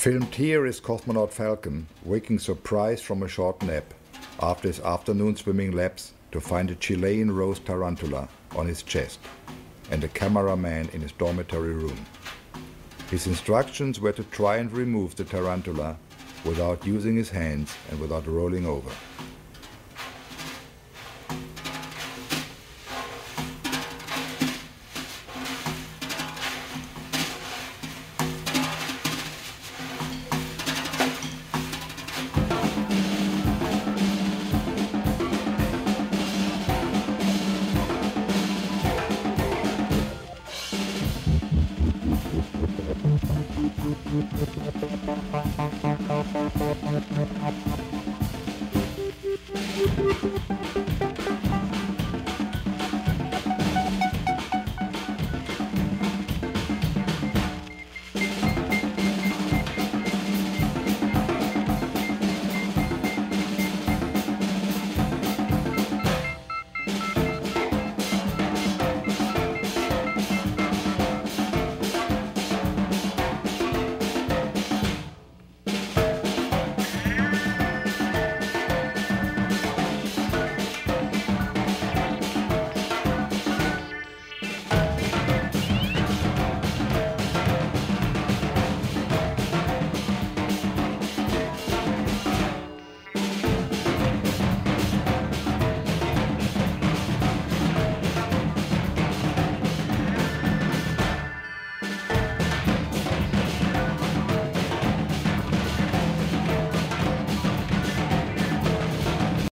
Filmed here is cosmonaut Falcon waking surprised from a short nap after his afternoon swimming laps to find a Chilean rose tarantula on his chest and a cameraman in his dormitory room. His instructions were to try and remove the tarantula without using his hands and without rolling over.